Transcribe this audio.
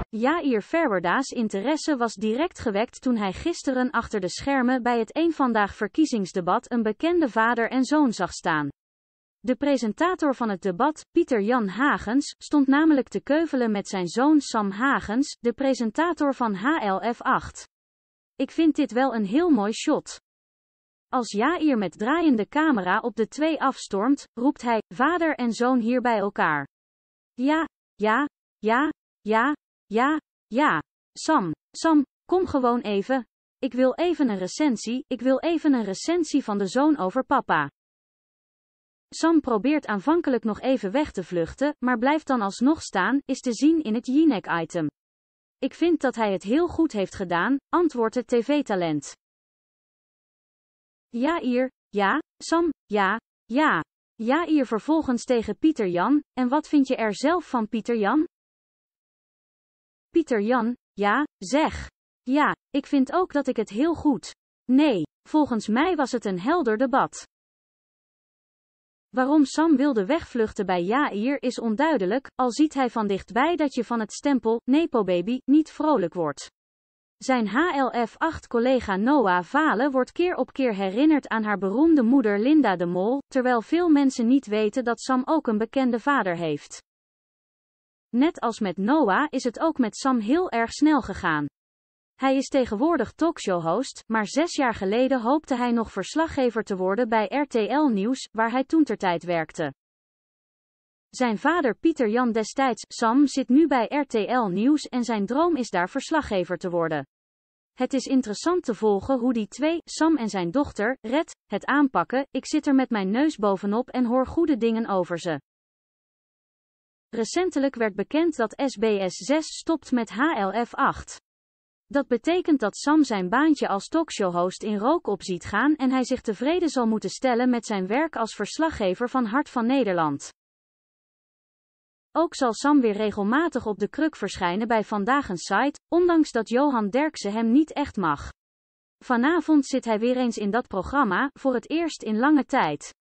Jair Verwerda's interesse was direct gewekt toen hij gisteren achter de schermen bij het Eén Vandaag verkiezingsdebat een bekende vader en zoon zag staan. De presentator van het debat, Pieter-Jan Hagens, stond namelijk te keuvelen met zijn zoon Sam Hagens, de presentator van HLF 8. Ik vind dit wel een heel mooi shot. Als Jair met draaiende camera op de twee afstormt, roept hij, vader en zoon hier bij elkaar. Ja, ja, ja, ja, ja, ja. Sam, kom gewoon even. Ik wil even een recensie van de zoon over papa. Sam probeert aanvankelijk nog even weg te vluchten, maar blijft dan alsnog staan, is te zien in het Jinek-item. Ik vind dat hij het heel goed heeft gedaan, antwoordt het tv-talent. Jair, ja, Sam, ja, ja. Jair vervolgens tegen Pieter-Jan, en wat vind je er zelf van Pieter-Jan? Pieter-Jan, ja, zeg. Ja, ik vind ook dat ik het heel goed. Nee, volgens mij was het een helder debat. Waarom Sam wilde wegvluchten bij Jair is onduidelijk, al ziet hij van dichtbij dat je van het stempel, nepobaby, niet vrolijk wordt. Zijn HLF 8-collega Noah Vale wordt keer op keer herinnerd aan haar beroemde moeder Linda de Mol, terwijl veel mensen niet weten dat Sam ook een bekende vader heeft. Net als met Noah is het ook met Sam heel erg snel gegaan. Hij is tegenwoordig talkshow-host, maar 6 jaar geleden hoopte hij nog verslaggever te worden bij RTL Nieuws, waar hij toentertijd werkte. Zijn vader Pieter-Jan destijds, Sam, zit nu bij RTL Nieuws en zijn droom is daar verslaggever te worden. Het is interessant te volgen hoe die twee, Sam en zijn dochter, Red, het aanpakken. Ik zit er met mijn neus bovenop en hoor goede dingen over ze. Recentelijk werd bekend dat SBS 6 stopt met HLF 8. Dat betekent dat Sam zijn baantje als talkshowhost in rook op ziet gaan en hij zich tevreden zal moeten stellen met zijn werk als verslaggever van Hart van Nederland. Ook zal Sam weer regelmatig op de kruk verschijnen bij Vandaag een Site, ondanks dat Johan Derksen hem niet echt mag. Vanavond zit hij weer eens in dat programma, voor het eerst in lange tijd.